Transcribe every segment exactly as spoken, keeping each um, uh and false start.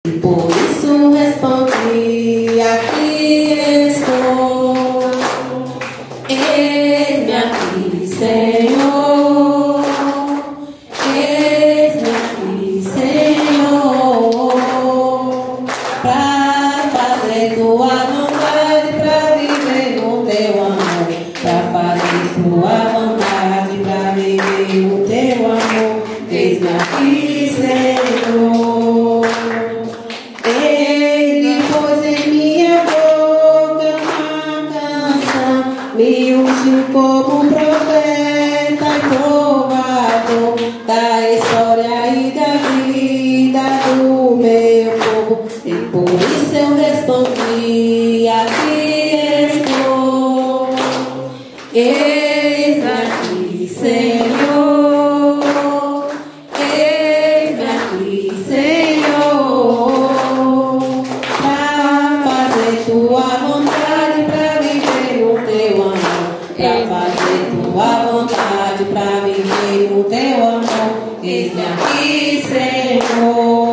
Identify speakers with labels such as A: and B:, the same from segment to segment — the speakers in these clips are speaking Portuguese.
A: Por isso respondi, aqui estou. Eis-me aqui, Senhor. Eis-me aqui, Senhor. Pra fazer tua vontade, pra viver no teu amor. Pra fazer tua vontade, pra viver no teu amor. Eis-me aqui, Senhor. Ele pôs em minha boca uma canção, me ungiu como profeta e trovador da história e da vida do meu povo. E por isso eu respondi, aqui estou. Eis-me aqui, Senhor. Eis-me aqui, Senhor. Pra fazer tua vontade, pra viver no teu amor. Pra fazer tua vontade, pra viver no teu amor. Eis-me aqui, Senhor.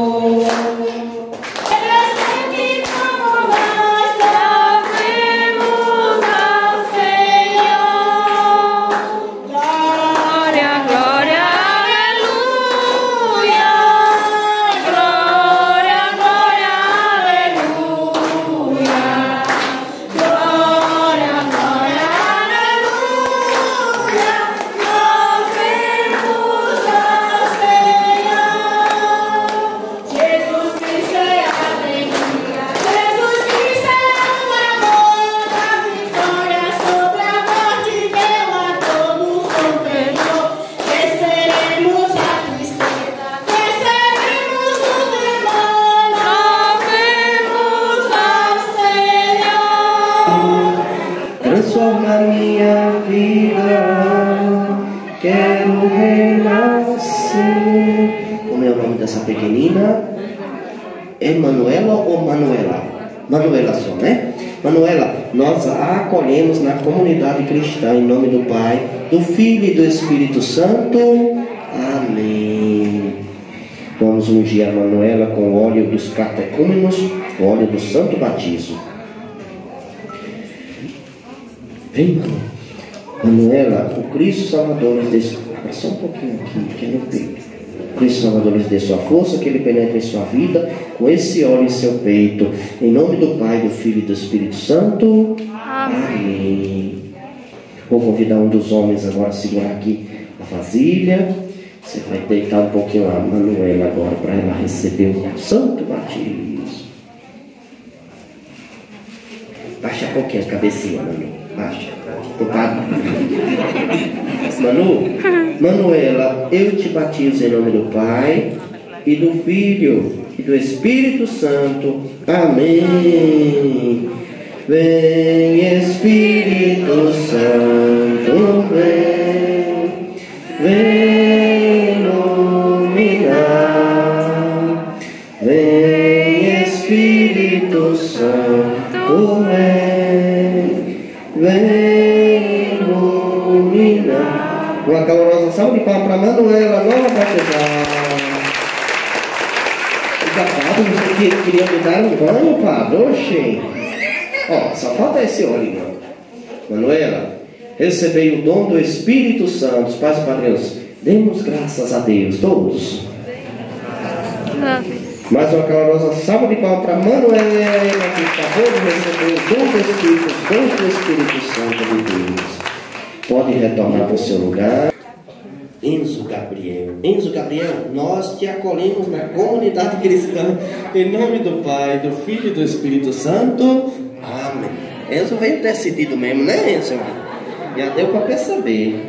B: Transforma minha vida, quero renascer. Como é o nome dessa pequenina? É Manuela ou Manuela? Manuela só, né? Manuela, nós a acolhemos na comunidade cristã em nome do Pai, do Filho e do Espírito Santo. Amém. Vamos ungir a Manuela com o óleo dos catecúmenos, o óleo do santo batismo. Vem, Manuela, o Cristo Salvador lhes dê sua... Só um pouquinho aqui, que é no peito. O Cristo Salvador lhes dê sua força, que Ele penetre em sua vida, com esse óleo em seu peito. Em nome do Pai, do Filho e do Espírito Santo. Amém. Vou convidar um dos homens agora a segurar aqui a vasilha. Você vai deitar um pouquinho a Manuela agora, para ela receber o santo batismo. Baixa um pouquinho a cabecinha, Manu. Baixa. Manu, Manuela, eu te batizo em nome do Pai e do Filho e do Espírito Santo. Amém. Vem, Espírito Santo, vem, vem iluminar. Vem, Espírito Santo, vem, vem iluminar. Uma calorosa salva de palmas para Manuela, nova batizada. Padre, você queria me dar um banho, Padre? Oxê. Ó, só falta esse óleo, irmão. Manuela, recebei o dom do Espírito Santo. Os pais e padrinhos, demos graças a Deus, todos. Mais uma calorosa salva de palmas para Manuela, que acabou de receber o dom do Espírito, o dom do Espírito Santo de Deus. Pode retornar para o seu lugar. Enzo Gabriel, Enzo Gabriel, nós te acolhemos na comunidade cristã, em nome do Pai, do Filho e do Espírito Santo. Amém. Enzo veio decidido mesmo, né, Enzo? Já deu para perceber.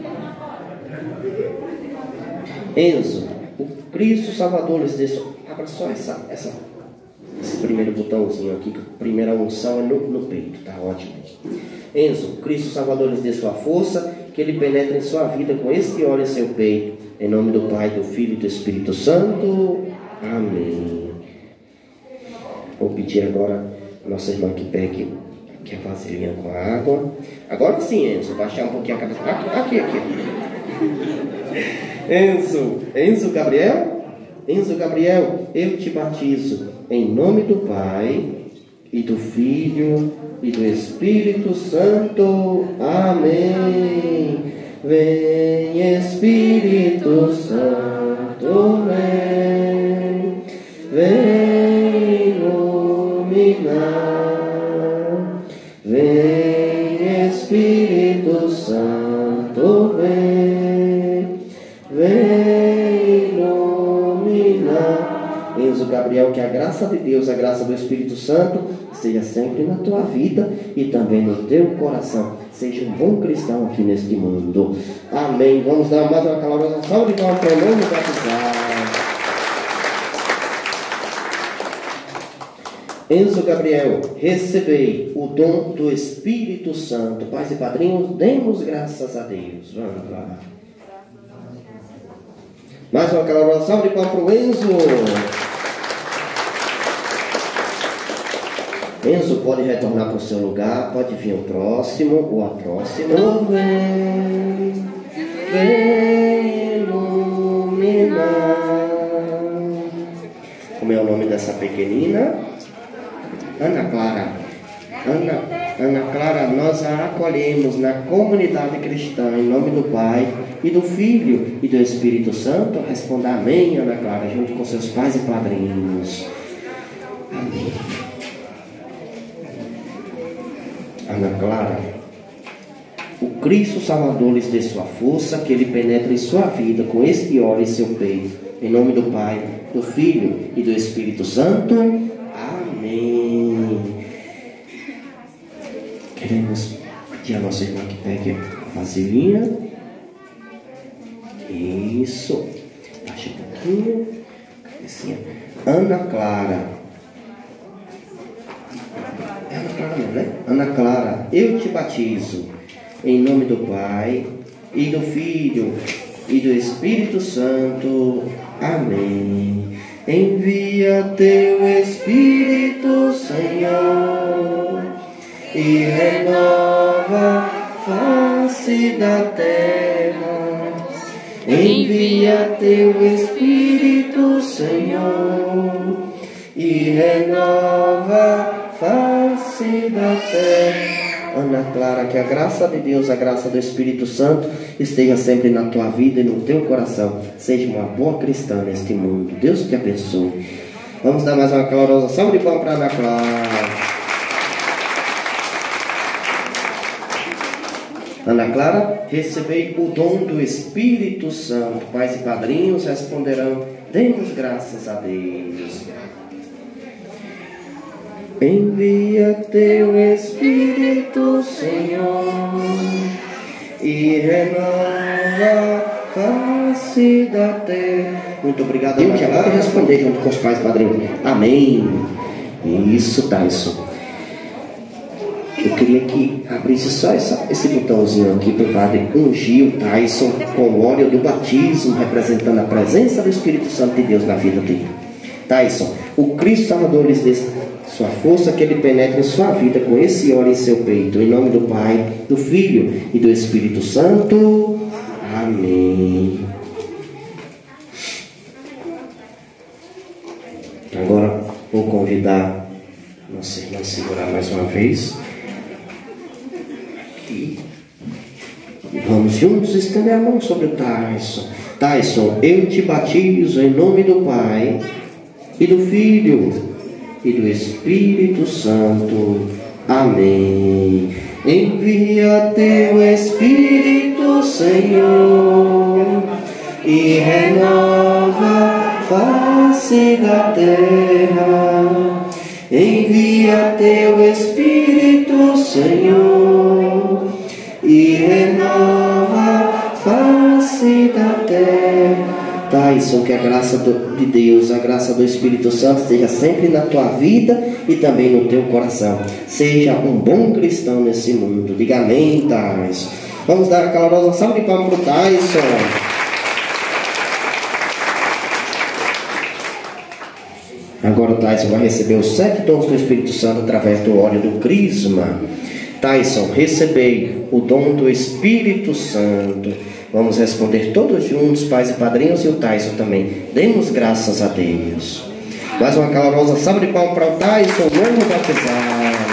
B: Enzo, o Cristo Salvador lhes deixou. Abra só essa, essa, esse primeiro botãozinho aqui, que a primeira unção é no, no peito, tá ótimo. Enzo, o Cristo Salvador lhes dê sua força, que Ele penetre em sua vida com este óleo em seu peito, em nome do Pai, do Filho e do Espírito Santo. Amém. Vou pedir agora a nossa irmã que pegue aqui a vasilhinha com a água. Agora sim, Enzo, baixar um pouquinho a cabeça. Aqui, aqui, aqui. Enzo, Enzo Gabriel, Enzo Gabriel, eu te batizo em nome do Pai, e do Filho, e do Espírito Santo. Amém. Vem, Espírito Santo, vem, vem iluminar. Vem, Espírito Santo, vem, vem iluminar. Enzo Gabriel, que a graça de Deus, a graça do Espírito Santo esteja sempre na tua vida e também no teu coração. Seja um bom cristão aqui neste mundo. Amém. Vamos dar mais uma calorosa salva de palmas para o nome batizado. Enzo Gabriel, recebei o dom do Espírito Santo. Pais e padrinhos, demos graças a Deus. Vamos lá. Mais uma calorosa salva de palmas para o Enzo. Enzo pode retornar para o seu lugar, pode vir o próximo ou a próxima. Vem, vem iluminar. Como é o nome dessa pequenina? Ana Clara. Ana, Ana Clara, nós a acolhemos na comunidade cristã, em nome do Pai, e do Filho, e do Espírito Santo. Responda amém, Ana Clara, junto com seus pais e padrinhos. Amém. Ana Clara, o Cristo Salvador lhes dê sua força, que Ele penetre em sua vida com este óleo em seu peito. Em nome do Pai, do Filho e do Espírito Santo. Amém. Queremos pedir a nossa irmã que pegue a vasilhinha. Isso. Baixa um pouquinho. Assim, Ana Clara. Ana Clara, não, né? Ana Clara, eu te batizo em nome do Pai e do Filho e do Espírito Santo. Amém. Envia teu Espírito, Senhor, e renova a face da terra. Envia teu Espírito, Senhor, e renova a face da terra. Ana Clara, que a graça de Deus, a graça do Espírito Santo esteja sempre na tua vida e no teu coração. Seja uma boa cristã neste mundo. Deus te abençoe. Vamos dar mais uma calorosa salva de palmas para Ana Clara. Ana Clara, recebei o dom do Espírito Santo. Pais e padrinhos responderão: demos graças a Deus. Envia teu Espírito, Senhor, e renova a face da terra. Muito obrigado. Deus, agora responder junto com os pais e padrinhos. Amém. Isso, Tyson. Eu queria que abrisse só essa, esse botãozinho aqui para o padre ungir o Tyson com o óleo do batismo, representando a presença do Espírito Santo de Deus na vida dele. Tyson, o Cristo Salvador lhes dê sua força, que Ele penetre em sua vida com esse óleo em seu peito. Em nome do Pai, do Filho e do Espírito Santo. Amém. Agora vou convidar nossa irmã a segurar mais uma vez. Aqui. Vamos juntos estender a mão sobre o Tyson. Tyson, eu te batizo em nome do Pai e do Filho e do Espírito Santo. Amém. Envia teu Espírito, Senhor, e renova a face da terra. Envia teu Espírito, Senhor, e renova a face da terra. Tyson, que a graça do, de Deus, a graça do Espírito Santo esteja sempre na tua vida e também no teu coração. Seja um bom cristão nesse mundo. Diga amém, Tyson. Vamos dar a calorosa salva de palmas para o Tyson. Agora o Tyson vai receber os sete dons do Espírito Santo através do óleo do crisma. Tyson, recebei o dom do Espírito Santo. Vamos responder todos juntos, pais e padrinhos, e o Tyson também. Demos graças a Deus. Mais uma calorosa salva de palmas para o Tyson, novo batizado.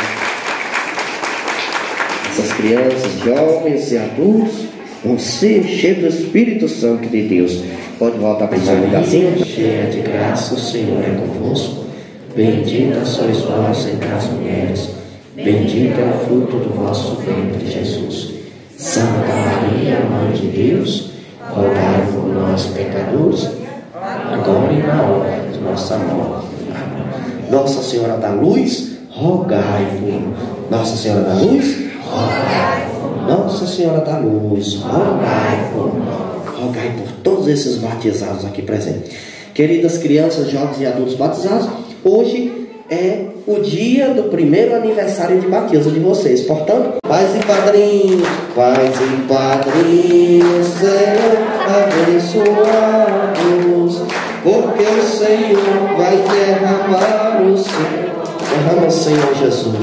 B: Essas crianças, jovens e adultos vão ser cheios do Espírito Santo de Deus. Pode voltar para o seu lugarzinho.
C: Cheia de graça, o Senhor é convosco. Bendita sois vós entre as mulheres. Bendito é o fruto do vosso ventre, Jesus. Santa Maria, Mãe de Deus, rogai por nós, pecadores, agora e na hora de nossa morte. Amém.
B: Nossa Senhora da Luz, rogai por Nossa Senhora da Luz, rogai por Nossa Senhora da Luz, rogai por rogai por todos esses batizados aqui presentes. Queridas crianças, jovens e adultos batizados, hoje é o dia do primeiro aniversário de batismo de vocês. Portanto, pais e padrinhos, pais e padrinhos, sejam abençoados, porque o Senhor vai derramar o Senhor. Derrama, Senhor Jesus.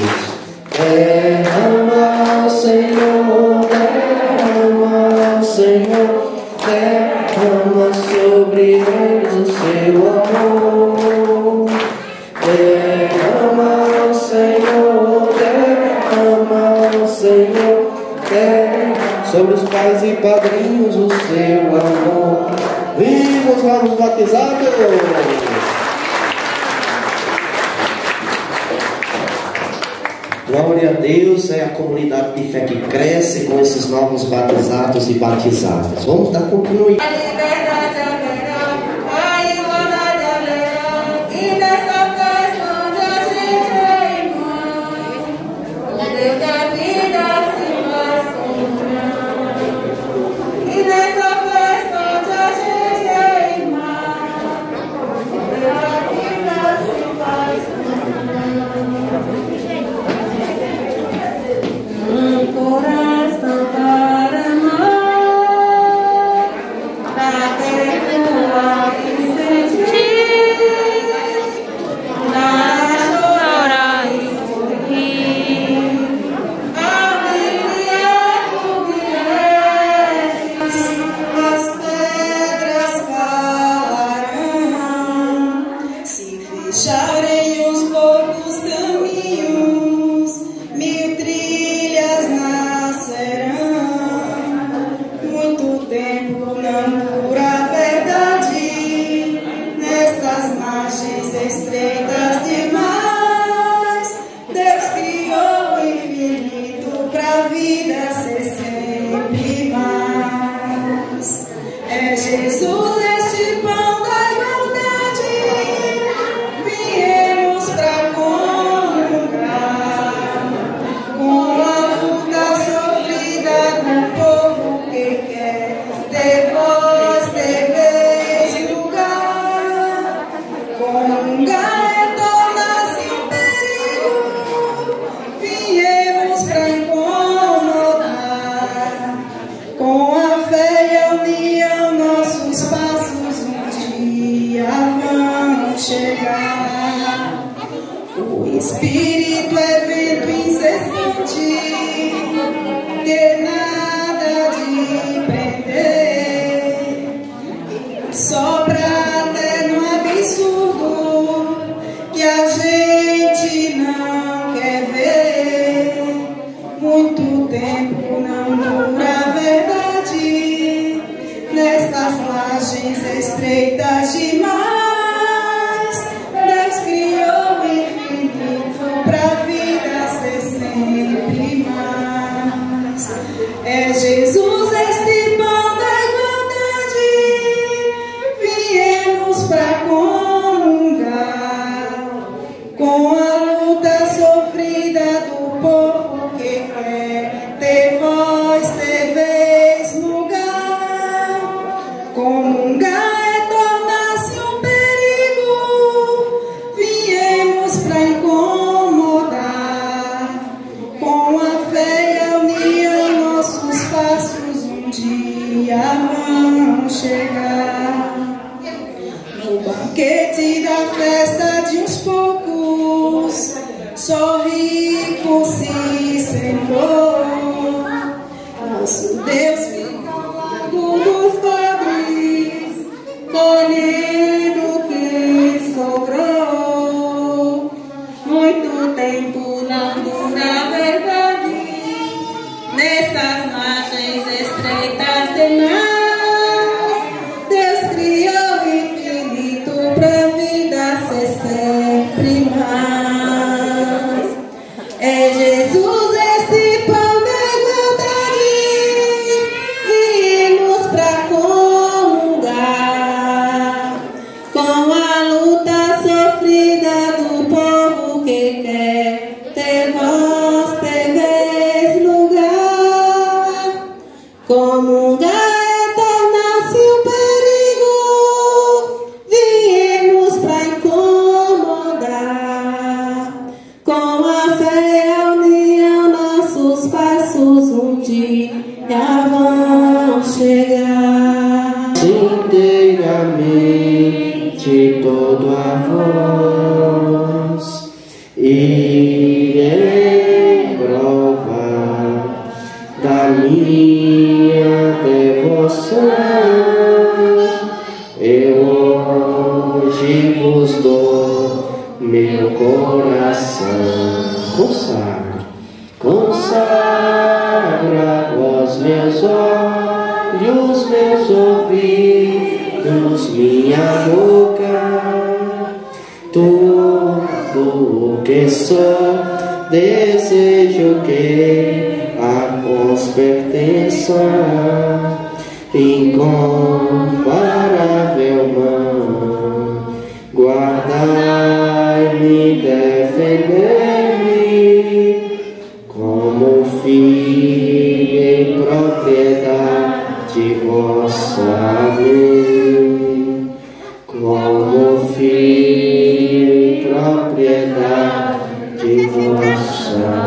B: Derrama, Senhor, derrama, Senhor, derrama sobre eles o seu amor. Derrama, Senhor, derrama, Senhor, derrama sobre os pais e padrinhos o seu amor. Vivos, vamos batizados! Glória a Deus, é a comunidade de fé que cresce com esses novos batizados e batizadas. Vamos dar continuidade.
D: A liberdade haverá, a igualdade haverá, e nessa festa onde a gente é irmão, o Deus da vida se faz comunhão. E nessa festa onde a gente é irmão, o Deus da vida se faz comunhão. Um coração para amar, para perdoar e sentir, para chorar e sorrir. Alegria conhece, as pedras falarão, se fecharem os poucos caminhos, mil trilhas nascerão. Muito tempo não dura a verdade, nestas margens estreitas demais. Deus criou o infinito pra vida ser sempre mais. É Jesus este pão da igualdade, viemos pra comungar com a luta sofrida do povo que quer ter voz, ter vez e lugar. Comungar é tornar-se um perigo, viemos pra incomodar. Com a fé e a união, nossos passos um dia vão chegar. O Espírito é vento incessante, que nada de prender, sopra até no absurdo que a gente não quer ver. Muito tempo não dura a verdade, nestas margens estreitas demais. Deus criou o infinito pra vida ser sempre mais. É Jesus este pão da igualdade, viemos pra comungar
A: contemplando na verdade, nessas margens estreitas de mar, Deus criou o infinito pra vida ser sempre mais. É Jesus este pão da igualdade, viemos pra comungar com a luta sofrida do povo que quer ter voz, ter vez, lugar. Comungar é tornar-se um perigo, viemos pra incomodar. Com a fé e a união, nossos passos um dia vão chegar.
C: Inteiramente todo a vós irei provar da minha devoção. Eu hoje vos dou meu coração. Consagra, consagra vós meus olhos, meus ouvidos, minha boca, tudo o que sou, desejo que a vós pertença, incomparável mão, guardai-me, defendei-me, como filho em propriedade vossa, amém. Como filho em propriedade vossa,